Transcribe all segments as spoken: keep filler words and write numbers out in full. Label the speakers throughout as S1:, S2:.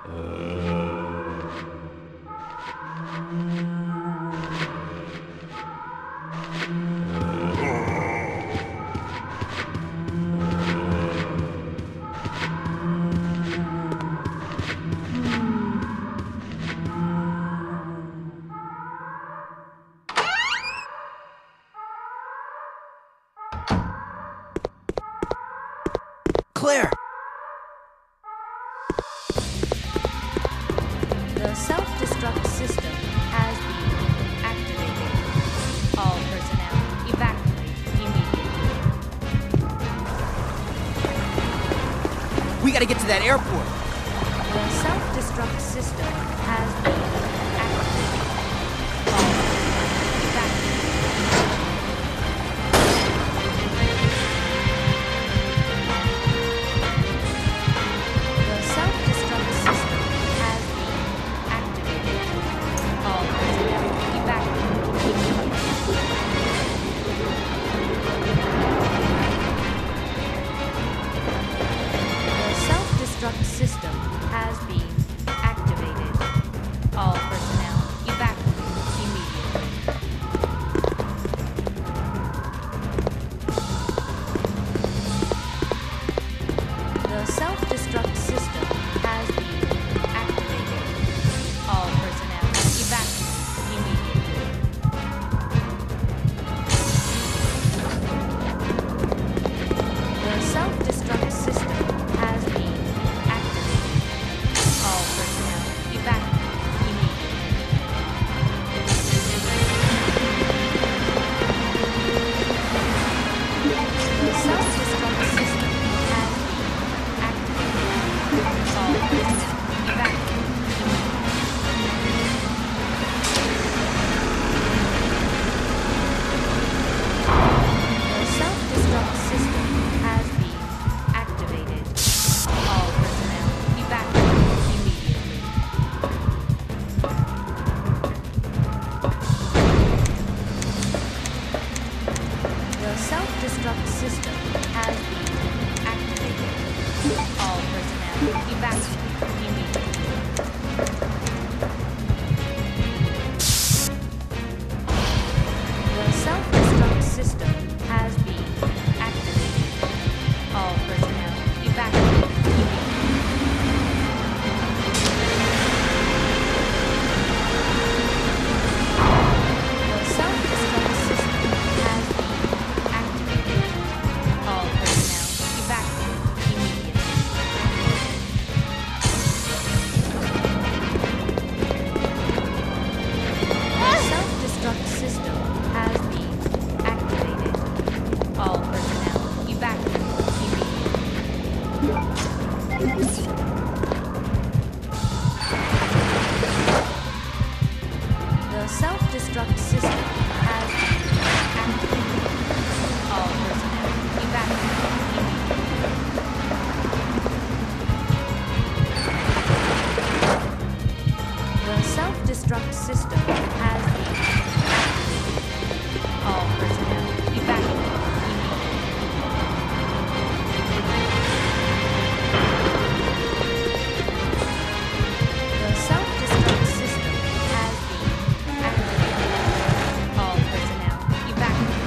S1: Claire!
S2: The self-destruct system has been activated. All personnel evacuate immediately.
S1: We gotta get to that airport!
S2: The self-destruct system has been activated. All personnel evacuate. The self-destruct system has been activated. All personnel evacuate immediately. The self-destruct system has been activated. All personnel evacuate immediately. The self-destruct system has been activated. All personnel evacuate immediately. The self-destruct system has been activated. All personnel evacuate immediately. The self-destruct system has been activated. All personnel evacuate The self-destruct system has been activated. All personnel evacuate immediately. The self-destruct system has been activated. All personnel evacuate immediately. The self-destruct system has been activated. All personnel evacuate immediately. The self-destruct system has been activated. All personnel evacuate immediately. The self-destruct system has been activated. All personnel evacuate immediately. The self-destruct system has been activated. All personnel evacuate immediately. The self-destruct system has been activated. All personnel evacuate immediately. The self-destruct system has been activated. All personnel evacuate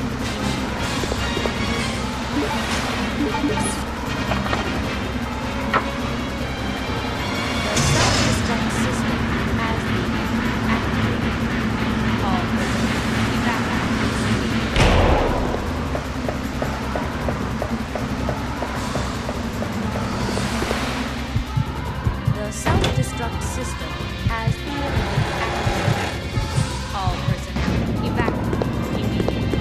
S2: immediately. The self-destruct system has been activated. All personnel evacuate immediately. The self-destruct system has been activated. All personnel evacuate immediately.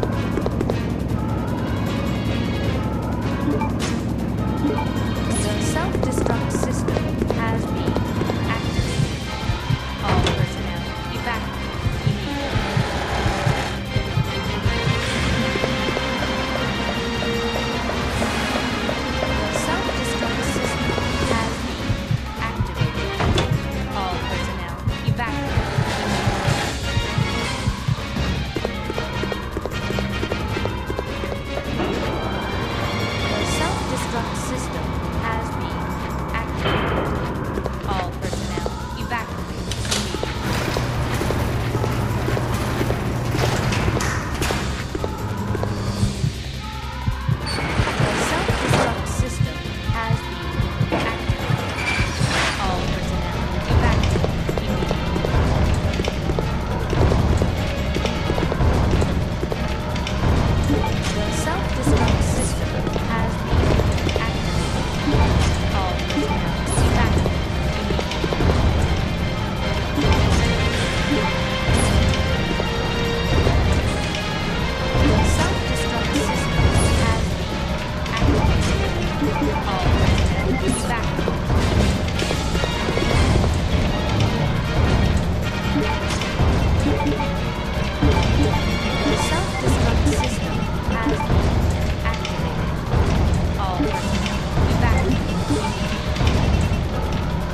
S2: The self-destruct system has been activated. All personnel evacuate immediately. The self-destruct system has been activated. All personnel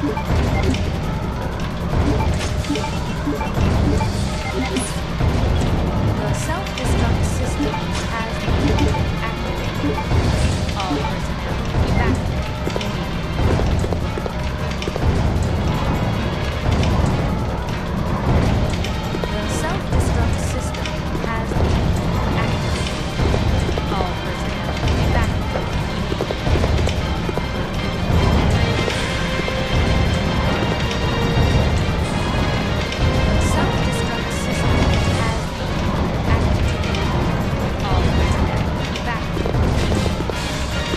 S2: The self-destruct system has been activated. All personnel evacuate immediately. The self-destruct system has been activated. All personnel evacuate The self-destruct system has been activated. All personnel evacuate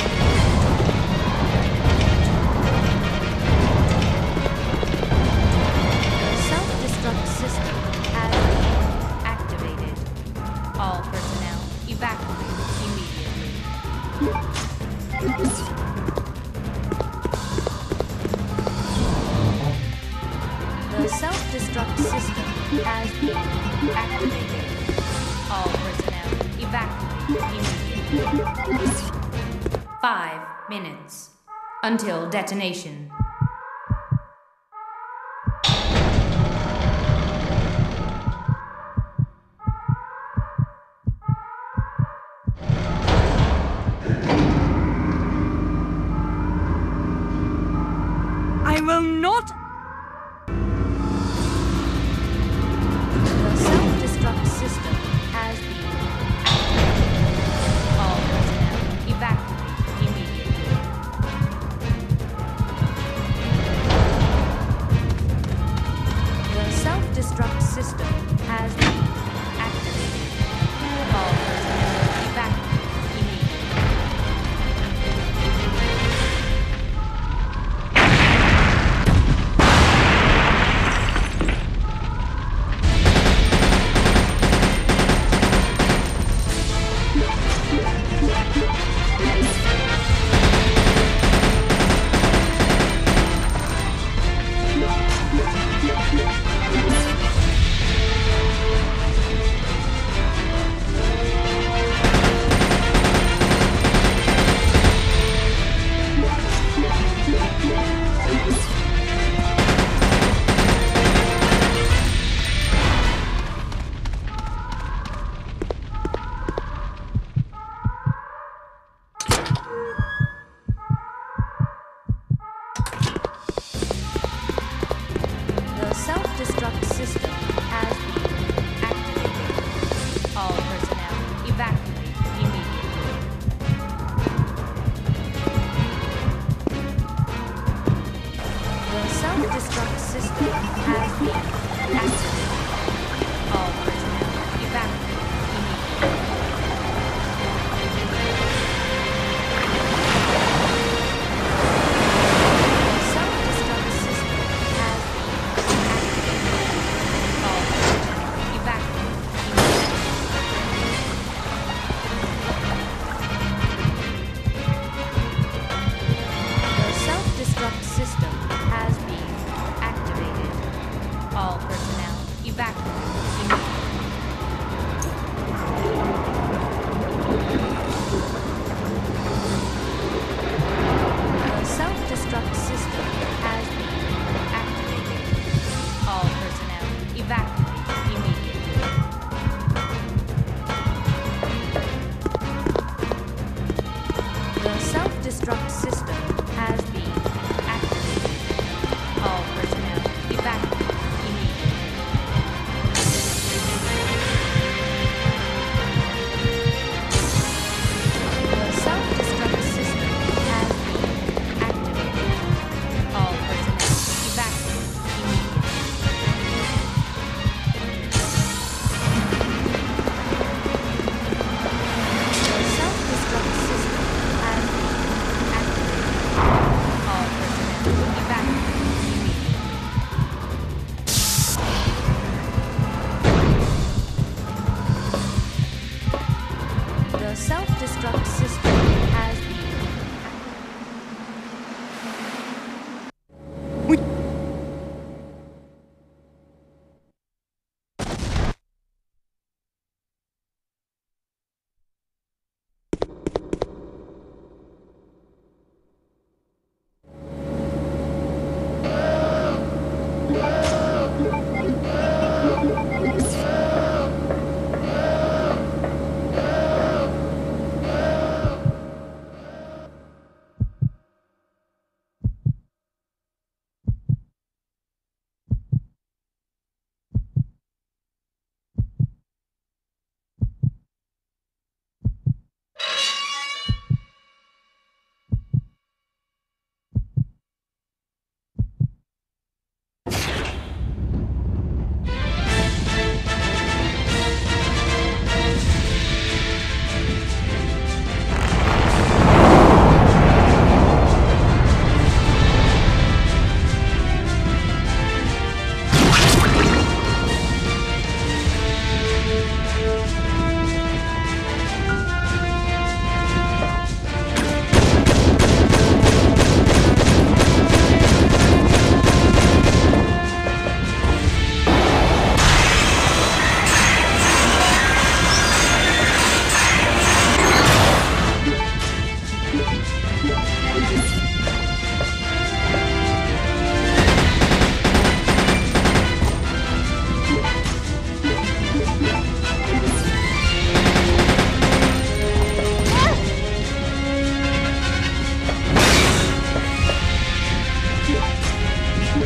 S2: The self-destruct system has been activated. All personnel evacuate immediately. The self-destruct system has been activated. All personnel evacuate immediately. Five minutes until detonation.
S3: I will not.
S2: The self-destruct system has been activated. All personnel evacuate immediately. The self-destruct system has been activated. All personnel evacuate immediately. The self-destruct system has been activated. All personnel evacuate immediately. The self-destruct system has been activated. All personnel evacuate immediately. The self-destruct system has been activated. All personnel evacuate immediately. The self-destruct system has been activated. All personnel evacuate immediately.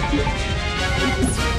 S4: Oops.